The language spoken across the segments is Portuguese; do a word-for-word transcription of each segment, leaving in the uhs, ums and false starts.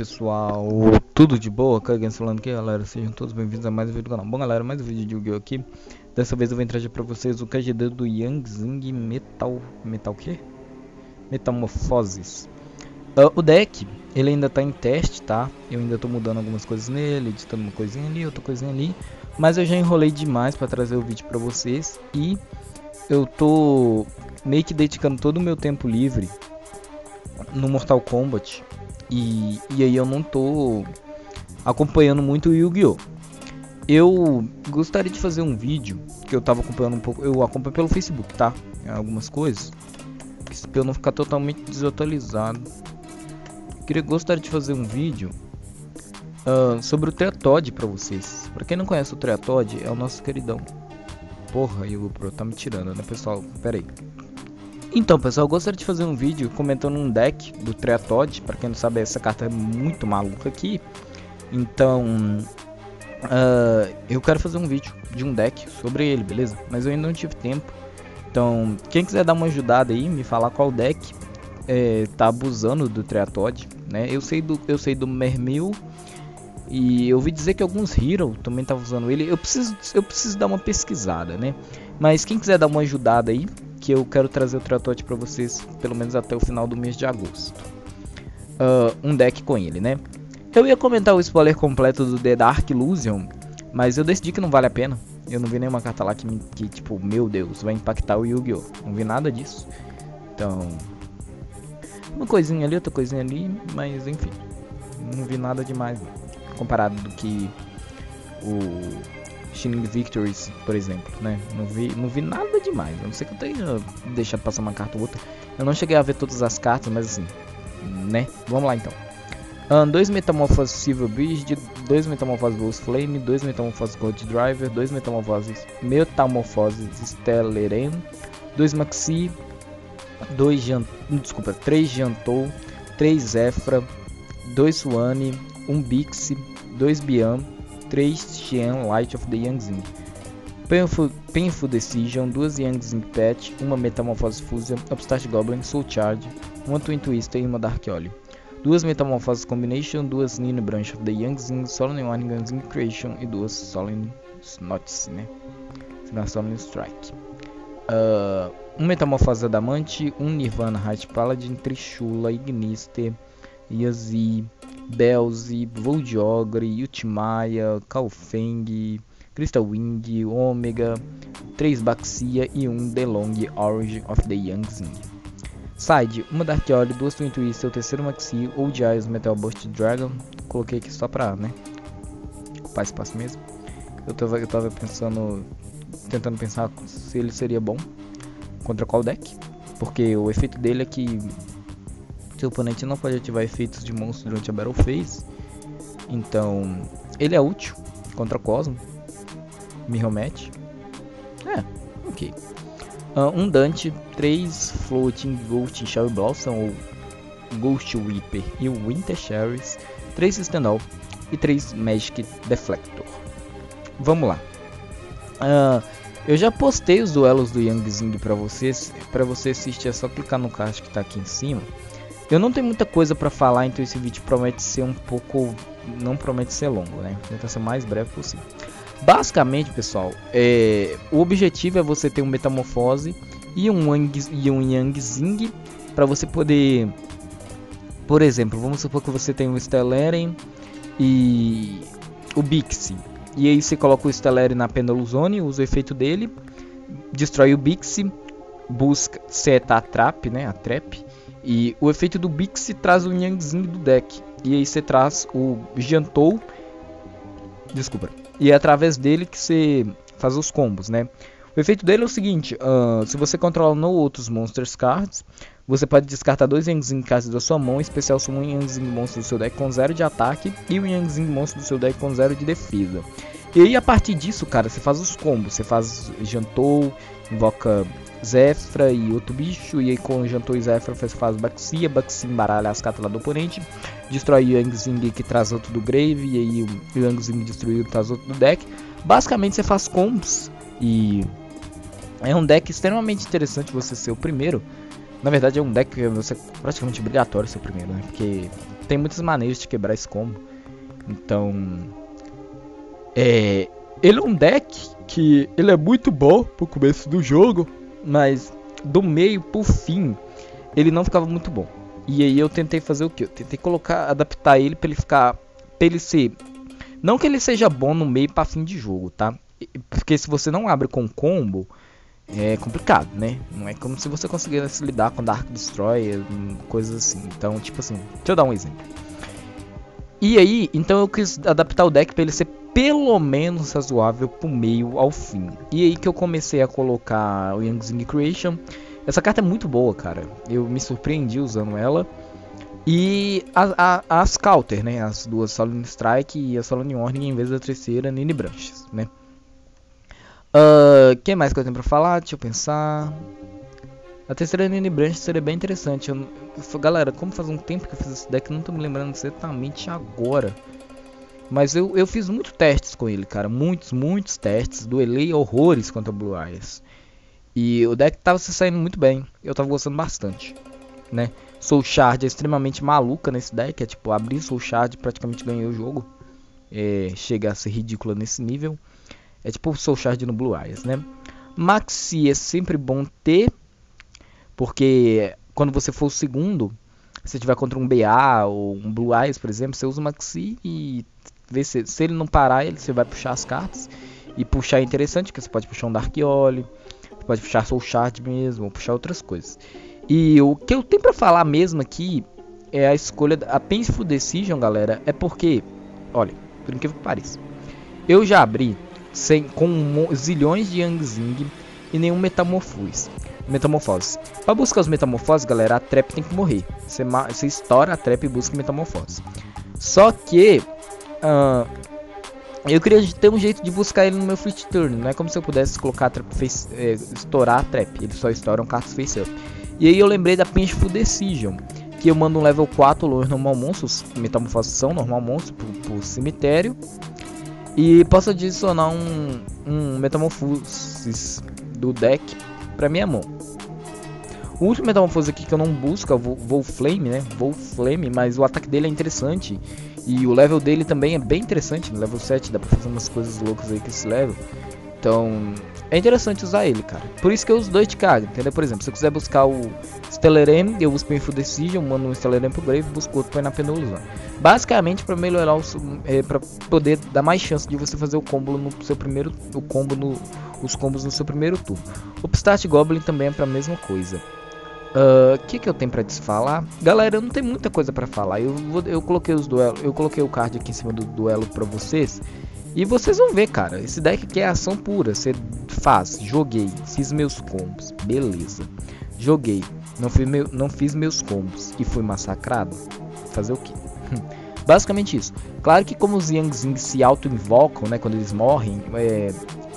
pessoal, tudo de boa? Kagans falando aqui, galera, sejam todos bem-vindos a mais um vídeo do canal. Bom galera, mais um vídeo de Yu-Gi-Oh! Aqui. Dessa vez eu vou trazer pra vocês o K G D do Yang Zing Metal... Metal o quê? Metamorfoses. uh, O deck, ele ainda tá em teste, tá? Eu ainda tô mudando algumas coisas nele, editando uma coisinha ali, outra coisinha ali. Mas eu já enrolei demais pra trazer o vídeo pra vocês. E eu tô meio que dedicando todo o meu tempo livre no Mortal Kombat. E, e aí eu não tô acompanhando muito o Yu-Gi-Oh! Eu gostaria de fazer um vídeo que eu tava acompanhando um pouco. Eu acompanho pelo Facebook, tá? Algumas coisas, pra eu não ficar totalmente desatualizado. Queria gostaria de fazer um vídeo uh, sobre o Treatod pra vocês. Pra quem não conhece o Treatod, é o nosso queridão. Porra, o Pro tá me tirando, né, pessoal? Pera aí. Então, pessoal, eu gostaria de fazer um vídeo comentando um deck do Treatod. Para quem não sabe, essa carta é muito maluca aqui. Então, uh, eu quero fazer um vídeo de um deck sobre ele, beleza? Mas eu ainda não tive tempo. Então, quem quiser dar uma ajudada aí, me falar qual deck é, tá abusando do Treatod, né? Eu sei do, eu sei do Mermil. E eu ouvi dizer que alguns Hero também estavam usando ele. Eu preciso, eu preciso dar uma pesquisada, né? Mas quem quiser dar uma ajudada aí, que eu quero trazer o Treatod pra vocês pelo menos até o final do mês de agosto. Uh, um deck com ele, né? Eu ia comentar o spoiler completo do The Dark Illusion, mas eu decidi que não vale a pena. Eu não vi nenhuma carta lá que, me, que tipo, meu Deus, vai impactar o Yu-Gi-Oh! Não vi nada disso. Então, uma coisinha ali, outra coisinha ali, mas enfim, não vi nada demais não. Comparado do que o Shining Victories, por exemplo, né? Não vi, não vi nada demais. A não ser que eu tenha deixado passar uma carta ou outra. Eu não cheguei a ver todas as cartas, mas assim, né? Vamos lá então. Um, dois Metamorphoses Silver Bridge, dois Metamorphoses Ghost Flame, dois Metamorphoses Gold Driver, dois Metamorphoses Metamorphoses Stellaren, dois Maxi, dois Jan... desculpa, três Jantou, três Zefra, dois Swane, um Bixi, dois Biam, três Xian Light of the Yang Zing, Painful, Painful Decision, duas Yang Zing Pet, uma Metamorphose Fusion, Upstart Goblin, Soul Charge, uma Twin Twister e uma Dark Oli, duas Metamorphose Combination, duas Nino Branch of the Yang Zing, Solemn Warning Yang Zing Creation e duas Solemn Snots, né? Solemn Strike. Uh, um Metamorphose Adamante, um Nirvana Height Paladin, Trishula, Ignister, Yazi, Belzy, Voldiogre, Ultimaya, Kaofeng, Crystal Wing, Omega, três Baxia e um DeLong Orange of the Yang Zing. Side, uma Dark Oli, duas Twin Twister, o terceiro Maxi, Old Eyes, Metal Burst Dragon. Coloquei aqui só pra, né, ocupar espaço mesmo. Eu tava, eu tava pensando, tentando pensar se ele seria bom contra qual deck. Porque o efeito dele é que seu oponente não pode ativar efeitos de monstro durante a Battle Phase. Então, ele é útil contra Cosmo, Mirror-Match. É, ok. Uh, um Dante, três Floating Ghost Cherry Blossom ou Ghost Reaper e o Winter Cherries, três Stendhal e três Magic Deflector. Vamos lá. Uh, eu já postei os duelos do Yang Zing pra vocês. Pra você assistir é só clicar no card que tá aqui em cima. Eu não tenho muita coisa pra falar, então esse vídeo promete ser um pouco... não promete ser longo, né? Vou tentar ser o mais breve possível. Basicamente, pessoal, é... o objetivo é você ter um Metamorfose e um Yang, e um Yang Zing pra você poder... Por exemplo, vamos supor que você tem um Stellaren e o Bixi. E aí você coloca o Stellaren na Pendulum Zone, usa o efeito dele, destrói o Bixi, busca, seta a Trap, né? A Trap. E o efeito do Bixi traz o Yang Zing do deck. E aí você traz o Jantou. Desculpa. E é através dele que você faz os combos, né? O efeito dele é o seguinte. Uh, se você controla no outros Monsters Cards, você pode descartar dois Yang Zing cards da sua mão. Em especial se um Yang Zing monstro do seu deck com zero de ataque e um Yang Zing monstro do seu deck com zero de defesa. E aí a partir disso, cara, você faz os combos. Você faz Jantou, invoca Zefra e outro bicho, e aí com o Jantou e Zefra você faz Baxia, Baxia embaralha as cartas lá do oponente, destrói o Yang Zing que traz outro do Grave, e aí o Yang Zing destruído traz outro do deck. Basicamente você faz combos, e é um deck extremamente interessante você ser o primeiro. Na verdade é um deck que você praticamente obrigatório ser o primeiro, né? Porque tem muitas maneiras de quebrar esse combo. Então, é, ele é um deck que ele é muito bom pro começo do jogo, mas do meio pro fim ele não ficava muito bom. E aí eu tentei fazer o que? Eu tentei colocar, adaptar ele pra ele ficar, pra ele ser, não que ele seja bom no meio pra fim de jogo, tá? Porque se você não abre com combo, é complicado, né? Não é como se você conseguisse lidar com Dark Destroyer, coisas assim. Então, tipo assim, deixa eu dar um exemplo. E aí, então eu quis adaptar o deck para ele ser pelo menos razoável pro meio ao fim. E aí que eu comecei a colocar o Yang Zing Creation. Essa carta é muito boa, cara. Eu me surpreendi usando ela. E a, a, as counter, né? As duas Solemn Strike e a Solemn Warning em vez da terceira Nine Branches, né? O uh, que mais que eu tenho pra falar? Deixa eu pensar. A terceira Nine Branch seria bem interessante. Eu, eu, galera, como faz um tempo que eu fiz esse deck, não tô me lembrando exatamente agora. Mas eu, eu fiz muitos testes com ele, cara. Muitos, muitos testes. Duelei horrores contra Blue Eyes. E o deck tava se saindo muito bem. Eu tava gostando bastante, né? Soul Shard é extremamente maluca nesse deck. É tipo, abrir Soul Shard praticamente ganhei o jogo. É, chega a ser ridícula nesse nível. É tipo o Soul Shard no Blue Eyes, né? Maxi é sempre bom ter. Porque quando você for o segundo, se tiver contra um B A ou um Blue Eyes, por exemplo, você usa o Maxi e vê se, se ele não parar, ele, você vai puxar as cartas. E puxar é interessante, porque você pode puxar um Dark Oli, pode puxar Soul Shard mesmo, ou puxar outras coisas. E o que eu tenho pra falar mesmo aqui é a escolha, a Painful Decision, galera, é porque, olha, por incrível que pareça, eu já abri sem, com um, zilhões de Yang Zing e nenhum Metamorfose. Metamorfose. Para buscar os metamorfoses, galera, a trap tem que morrer. Você, você estoura a trap e busca metamorfose. Só que uh, eu queria ter um jeito de buscar ele no meu free turn. Não é como se eu pudesse colocar a trap face, é, estourar a trap. Eles só estouram cartas face up. E aí eu lembrei da Painful Decision, que eu mando um level quatro Lord normal monstros, metamorfose normal monstro pro, pro cemitério. E posso adicionar um, um metamorfose do deck pra minha mão. O último metamorfose aqui que eu não busco é o Volflame, né? Volflame, mas o ataque dele é interessante. E o level dele também é bem interessante. No level sete dá pra fazer umas coisas loucas aí com esse level. Então, é interessante usar ele, cara. Por isso que eu uso dois de carga, entendeu? Por exemplo, se eu quiser buscar o Stellarem, eu uso Painful Decision, mando um Stellarem pro Grave, busco outro põe na Penulus. Basicamente para melhorar o é, para poder dar mais chance de você fazer o combo no seu primeiro o combo no os combos no seu primeiro turno. O Upstart Goblin também é para a mesma coisa. O uh, que que eu tenho para te falar? Galera, eu não tenho muita coisa para falar. Eu vou, eu coloquei os duelos, eu coloquei o card aqui em cima do duelo para vocês. E vocês vão ver, cara, esse deck aqui é ação pura. Você faz, joguei, fiz meus combos, beleza. Joguei, não fiz, meu, não fiz meus combos e fui massacrado. Fazer o quê? Basicamente isso. Claro que como os Yang Zing se auto-invocam, né, quando eles morrem, é,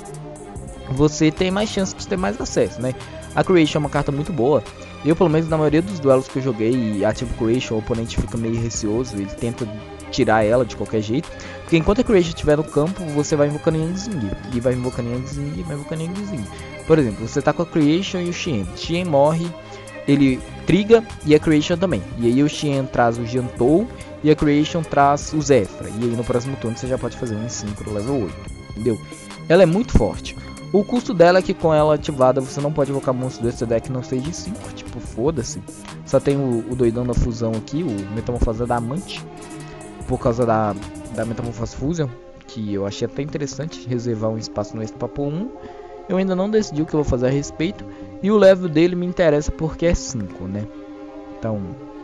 você tem mais chance de ter mais acesso, né? A Creation é uma carta muito boa. Eu, pelo menos na maioria dos duelos que eu joguei, ativo Creation, o oponente fica meio receoso, ele tenta tirar ela de qualquer jeito. Porque enquanto a Creation estiver no campo, você vai invocando Yang Zing. E vai invocando Yang Zing, e vai invocando Yang Zing. Por exemplo, você tá com a Creation e o Xian. Xian morre, ele triga e a Creation também. E aí o Xian traz o Jantou e a Creation traz o Zefra. E aí no próximo turno você já pode fazer um cinco no level oito. Entendeu? Ela é muito forte. O custo dela é que com ela ativada você não pode invocar monstros desse deck não stage cinco. Tipo, foda-se. Só tem o, o doidão da fusão aqui, o Metamorfose da Amante. Por causa da, da Metamorfose Fusion, que eu achei até interessante reservar um espaço no extra pra pôr um. Eu ainda não decidi o que eu vou fazer a respeito. E o level dele me interessa porque é cinco, né? Então,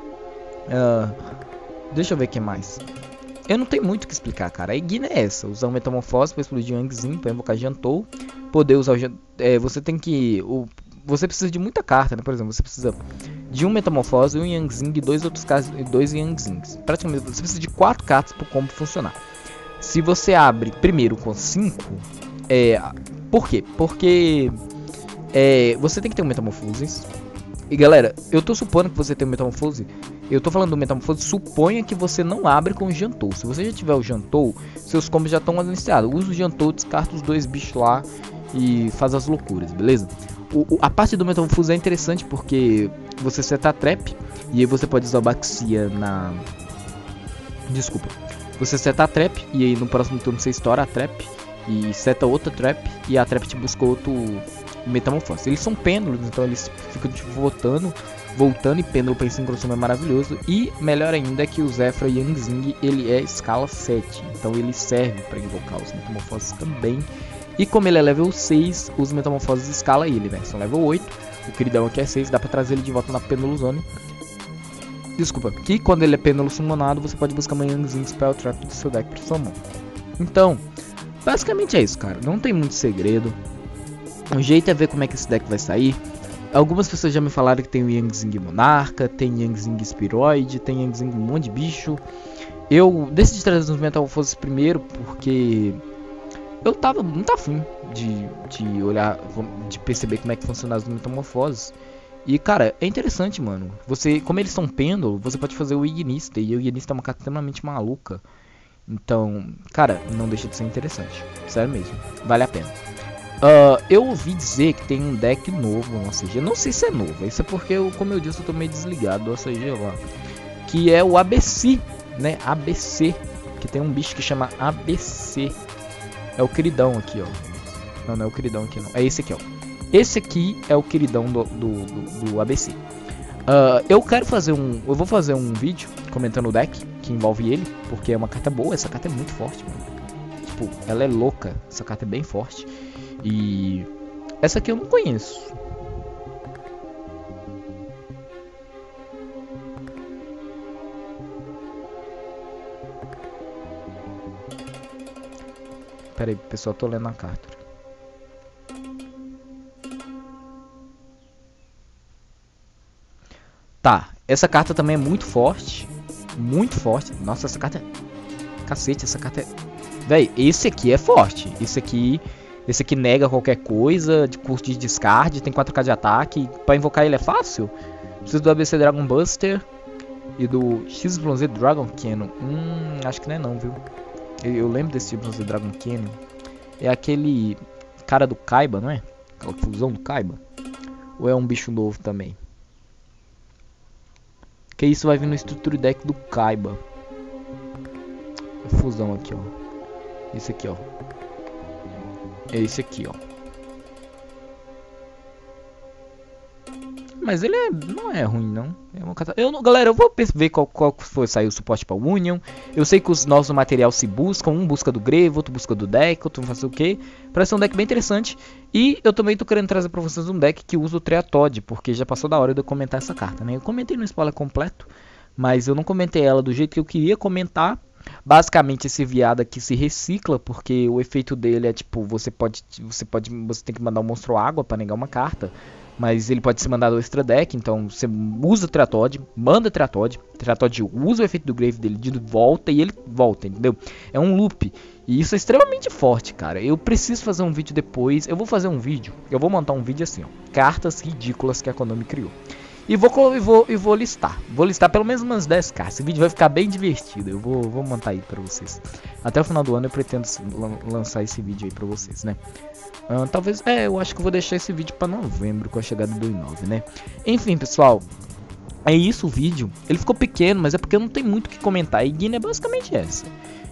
uh, deixa eu ver o que mais. Eu não tenho muito o que explicar, cara. A Igna é essa. Usar um Metamorfose para explodir um Yangzinho, para invocar Jantou. Poder usar o... É, você tem que... O, você precisa de muita carta, né? Por exemplo, você precisa de um Metamorfose, um Yangzing e dois outros casos e dois Yangzings. Praticamente, você precisa de quatro cartas para o combo funcionar. Se você abre primeiro com cinco... É, por quê? Porque... É, você tem que ter um Metamorfose. E galera, eu tô supondo que você tem um Metamorfose. Eu tô falando do Metamorfose, suponha que você não abre com o Jantou. Se você já tiver o Jantou, seus combos já estão iniciados. Usa o Jantou, descarta os dois bichos lá e faz as loucuras, beleza? O, o, a parte do Metamorfose é interessante porque você seta a trap e aí você pode usar o Baxia na, Desculpa. Você seta a trap e aí no próximo turno você estoura a trap e seta outra trap e a trap te busca outro metamorfose. Eles são pêndulos, então eles ficam tipo, voltando, voltando e pêndulo para sincronismo é maravilhoso. E melhor ainda é que o Zefra Yang Zing ele é escala sete, então ele serve para invocar os metamorfoses também. E como ele é level seis, os metamorfoses escala ele, né? São level oito, o queridão aqui é seis, dá pra trazer ele de volta na Pêndulo Zone. Desculpa, que quando ele é pêndulo summonado, você pode buscar uma Yangzing Spell Trap do seu deck pra sua mão. Então, basicamente é isso, cara. Não tem muito segredo. O jeito é ver como é que esse deck vai sair. Algumas pessoas já me falaram que tem o Yangzing Monarca, tem Yangzing Spiroid, tem Yangzing um monte de bicho. Eu decidi trazer os Metamorfoses primeiro porque eu tava muito afim de, de olhar, de perceber como é que funcionam as Metamorfoses. E cara, é interessante, mano. Você, como eles são pêndulo, você pode fazer o Ignista. E o Ignista é uma carta extremamente maluca. Então, cara, não deixa de ser interessante. Sério mesmo, vale a pena. Uh, eu ouvi dizer que tem um deck novo no A C G. Não sei se é novo, isso é porque, eu, como eu disse, eu tô meio desligado do A C G lá. Que é o A B C, né? A B C. Que tem um bicho que chama A B C. É o queridão aqui, ó. Não, não é o queridão aqui não. É esse aqui, ó. Esse aqui é o queridão do, do, do, do A B C. Uh, eu quero fazer um... Eu vou fazer um vídeo comentando o deck que envolve ele, porque é uma carta boa. Essa carta é muito forte, mano. Tipo, ela é louca. Essa carta é bem forte. E... essa aqui eu não conheço. Pera aí, pessoal, tô lendo a carta. Tá, essa carta também é muito forte. Muito forte. Nossa, essa carta é... Cacete, essa carta é... Véi, esse aqui é forte. Esse aqui... Esse aqui nega qualquer coisa. De custo de descarte. Tem quatro K de ataque. Pra invocar ele é fácil. Preciso do A B C Dragon Buster. E do X Y Z Dragon Cannon. Hum, acho que não é não, viu? Eu, eu lembro desse X Y Z Dragon Cannon. É aquele... cara do Kaiba, não é? Aquela fusão do Kaiba. Ou é um bicho novo também? Que isso vai vir no Structure Deck do Kaiba. Fusão aqui, ó. Esse aqui, ó. É esse aqui, ó. Mas ele é, não é ruim, não. É uma carta... eu, galera, eu vou ver qual, qual foi sair o suporte para Union. Eu sei que os nossos materiais se buscam. Um busca do Grave, outro busca do deck, outro não sei o que. Parece um deck bem interessante. E eu também tô querendo trazer para vocês um deck que usa o Treatod, porque já passou da hora de eu comentar essa carta, né? Eu comentei no spoiler completo, mas eu não comentei ela do jeito que eu queria comentar. Basicamente esse viado aqui se recicla, porque o efeito dele é tipo, você pode, você pode, você tem que mandar um monstro água para negar uma carta. Mas ele pode ser mandado ao extra deck, então você usa o Treatod, manda o Treatod, o Treatod usa o efeito do Grave dele de volta e ele volta, entendeu? É um loop, e isso é extremamente forte, cara. Eu preciso fazer um vídeo depois, eu vou fazer um vídeo, eu vou montar um vídeo assim, ó, cartas ridículas que a Konami criou. E vou, e vou, e vou listar, vou listar pelo menos umas dez cartas, esse vídeo vai ficar bem divertido, eu vou, vou montar aí pra vocês. Até o final do ano eu pretendo lançar esse vídeo aí pra vocês, né? Uh, talvez, é, eu acho que eu vou deixar esse vídeo pra novembro, com a chegada do I nove, né? Enfim, pessoal, é isso o vídeo. Ele ficou pequeno, mas é porque eu não tenho muito o que comentar. A Guiné é basicamente essa.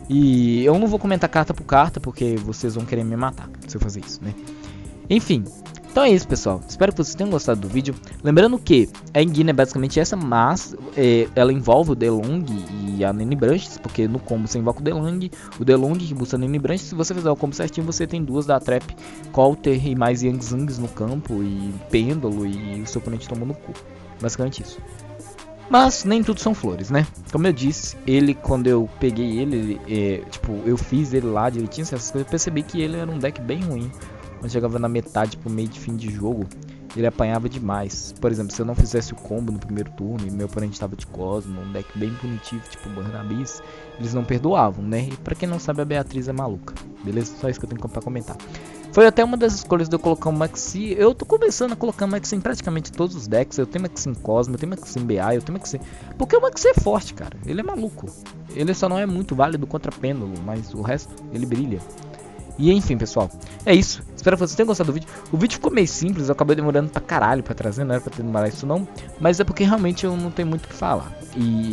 E eu não vou comentar carta por carta, porque vocês vão querer me matar se eu fazer isso, né? Enfim, então é isso, pessoal. Espero que vocês tenham gostado do vídeo. Lembrando que a Guiné é basicamente essa, mas é, ela envolve o Delong e a Nene Branches, porque no combo você invoca o Delong, o Delong que busca a Nene Branches. Se você fizer o combo certinho, você tem duas da Trap, Coulter e mais Yangzings no campo, e Pêndulo, e o seu oponente tomou no cu. Basicamente isso. Mas nem tudo são flores, né? Como eu disse, ele, quando eu peguei ele, é, tipo, eu fiz ele lá direitinho, essas coisas, eu percebi que ele era um deck bem ruim. Quando chegava na metade pro meio de fim de jogo, ele apanhava demais. Por exemplo, se eu não fizesse o combo no primeiro turno e meu oponente estava de Cosmo, um deck bem punitivo, tipo Barnabis, eles não perdoavam, né? E pra quem não sabe, a Beatriz é maluca, beleza? Só isso que eu tenho pra comentar. Foi até uma das escolhas de eu colocar o Maxi. Eu tô começando a colocar o Maxi em praticamente todos os decks. Eu tenho Maxi em Cosmo, eu tenho Maxi em B A, eu tenho Maxi... porque o Maxi é forte, cara. Ele é maluco. Ele só não é muito válido contra Pêndulo, mas o resto, ele brilha. E enfim, pessoal, é isso. Espero que vocês tenham gostado do vídeo. O vídeo ficou meio simples, eu acabei demorando pra caralho pra trazer, não era pra ter demorado isso não. Mas é porque realmente eu não tenho muito o que falar. E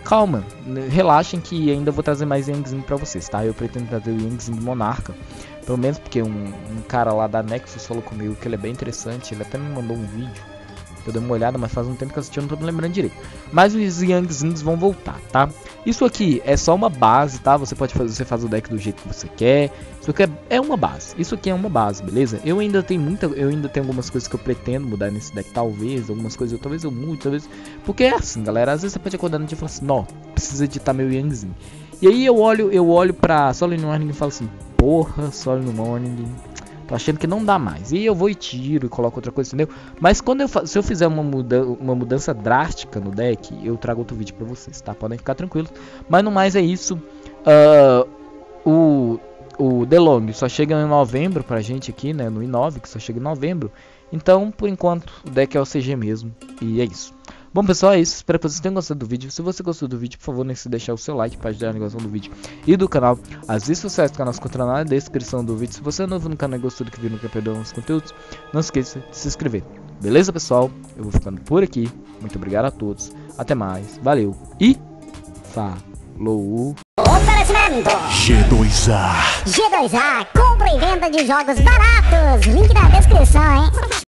calma, relaxem que ainda vou trazer mais Yangzinho pra vocês, tá? Eu pretendo trazer o Yangzinho do Monarca, pelo menos porque um, um cara lá da Nexus falou comigo que ele é bem interessante, ele até me mandou um vídeo. Eu dei uma olhada, mas faz um tempo que eu assisti, eu não tô me lembrando direito. Mas os Yangzinhos vão voltar, tá? Isso aqui é só uma base, tá? Você pode fazer, você faz o deck do jeito que você quer. Isso aqui é, é uma base. Isso aqui é uma base, beleza? Eu ainda tenho muita, eu ainda tenho algumas coisas que eu pretendo mudar nesse deck, talvez. Algumas coisas, eu, talvez eu mude, talvez. Porque é assim, galera. Às vezes você pode acordar no dia e falar assim, não, precisa editar meu Yangzinho. E aí eu olho, eu olho pra Solemn Warning e falo assim, porra, Solemn Warning. Tô achando que não dá mais. E eu vou e tiro e coloco outra coisa, entendeu? Mas quando eu se eu fizer uma, muda uma mudança drástica no deck, eu trago outro vídeo pra vocês, tá? Podem ficar tranquilos. Mas no mais é isso. Uh, o, o The Long só chega em novembro pra gente aqui, né? No i nove, que só chega em novembro. Então, por enquanto, o deck é o C G mesmo. E é isso. Bom, pessoal, é isso. Espero que vocês tenham gostado do vídeo. Se você gostou do vídeo, por favor, não se deixar o seu like para ajudar a divulgação do vídeo e do canal. As redes sociais do canal se encontram na descrição do vídeo. Se você é novo no canal e gostou do que viu, não quer perder os conteúdos, não esqueça de se inscrever. Beleza, pessoal? Eu vou ficando por aqui. Muito obrigado a todos. Até mais. Valeu. E falou. Oferecimento G dois A. G dois A, compra e venda de jogos baratos. Link na descrição, hein?